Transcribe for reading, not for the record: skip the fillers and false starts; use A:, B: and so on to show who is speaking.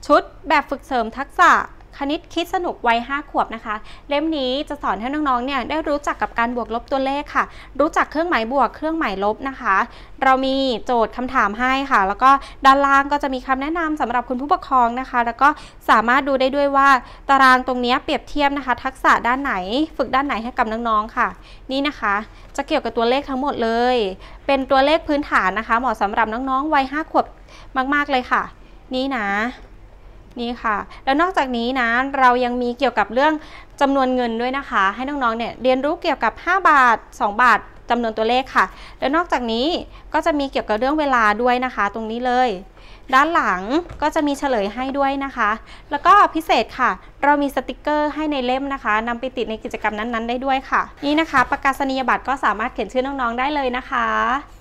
A: ชุดแบบฝึกเสริมทักษะคณิตคิดสนุกวัย5 ขวบนะคะเล่มนี้จะสอนให้น้องๆเนี่ยได้รู้จักกับการบวกลบตัวเลขค่ะรู้จักเครื่องหมายบวกเครื่องหมายลบนะคะเรามีโจทย์คำถามให้ค่ะแล้วก็ด้านล่างก็จะมีคำแนะนำสำหรับคุณผู้ปกครองนะคะแล้วก็สามารถดูได้ด้วยว่าตารางตรงนี้เปรียบเทียบนะคะทักษะด้านไหนฝึกด้านไหนให้กับน้องๆค่ะนี่นะคะจะเกี่ยวกับตัวเลขทั้งหมดเลยเป็นตัวเลขพื้นฐานนะคะเหมาะสำหรับน้องๆวัย5 ขวบมากๆเลยค่ะนี่นะนี่ค่ะแล้วนอกจากนี้นะเรายังมีเกี่ยวกับเรื่องจำนวนเงินด้วยนะคะให้น้องๆเนี่ยเรียนรู้เกี่ยวกับ5 บาท2 บาทจำนวนตัวเลขค่ะแล้วนอกจากนี้ก็จะมีเกี่ยวกับเรื่องเวลาด้วยนะคะตรงนี้เลยด้านหลังก็จะมีเฉลยให้ด้วยนะคะแล้วก็พิเศษค่ะเรามีสติกเกอร์ให้ในเล่มนะคะนำไปติดในกิจกรรมนั้นๆได้ด้วยค่ะนี่นะคะประกาศนียบัตรก็สามารถเขียนชื่อน้องๆได้เลยนะคะ